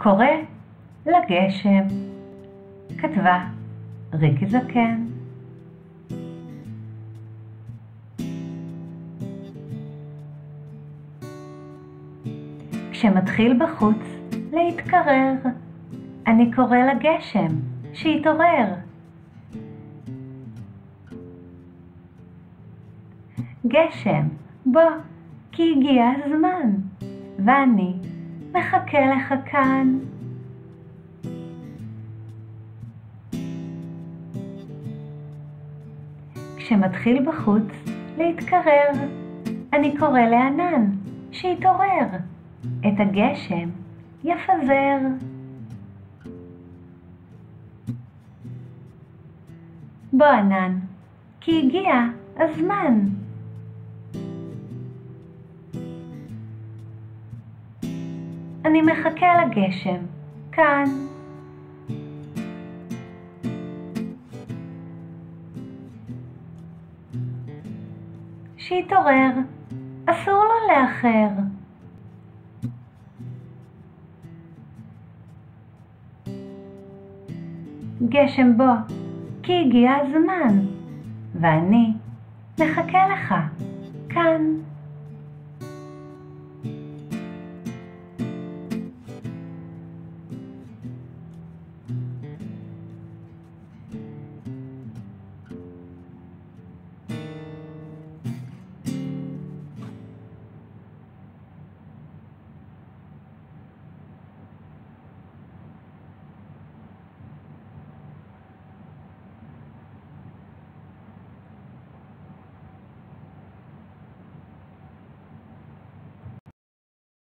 קורא לגשם. כתבה ריקי זקן. כשמתחיל בחוץ להתקרר, אני קורא לגשם שיתעורר. גשם, בוא, כי הגיע הזמן, ואני מחכה לך כאן. כשמתחיל בחוץ להתקרר, אני קורא לענן שיתעורר, את הגשם יפזר. בוא ענן, כי הגיע הזמן. אני מחכה לגשם כאן. שיתעורר, אסור לו לאחר. גשם בוא, כי הגיע הזמן, ואני מחכה לך כאן.